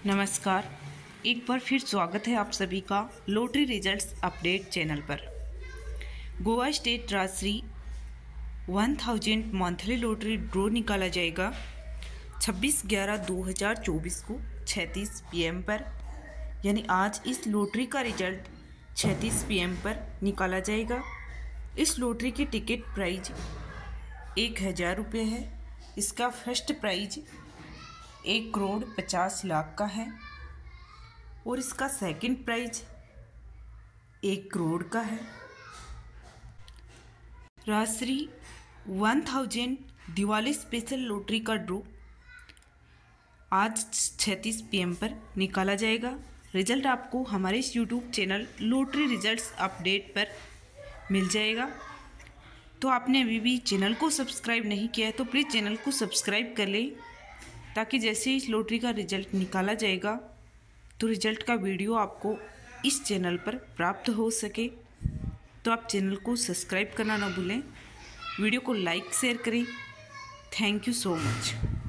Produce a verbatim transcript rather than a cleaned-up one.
नमस्कार। एक बार फिर स्वागत है आप सभी का लॉटरी रिजल्ट्स अपडेट चैनल पर। Goa state Rajshree one thousand monthly lottery draw निकाला जाएगा छब्बीस ग्यारह दो हज़ार चौबीस को छत्तीस पी एम पर, यानी आज इस लॉटरी का रिजल्ट छत्तीस पी एम पर निकाला जाएगा। इस लॉटरी की टिकट प्राइज एक हज़ार रुपये है। इसका फर्स्ट प्राइज एक करोड़ पचास लाख का है और इसका सेकंड प्राइज एक करोड़ का है। Rajshree one thousand Diwali special lottery का ड्रॉ आज छत्तीस पी एम पर निकाला जाएगा। रिजल्ट आपको हमारे इस YouTube channel lottery results update पर मिल जाएगा। तो आपने अभी भी चैनल को सब्सक्राइब नहीं किया है तो प्लीज़ चैनल को सब्सक्राइब कर लें, ताकि जैसे ही इस लॉटरी का रिजल्ट निकाला जाएगा तो रिजल्ट का वीडियो आपको इस चैनल पर प्राप्त हो सके। तो आप चैनल को सब्सक्राइब करना ना भूलें, वीडियो को लाइक शेयर करें। Thank you so much.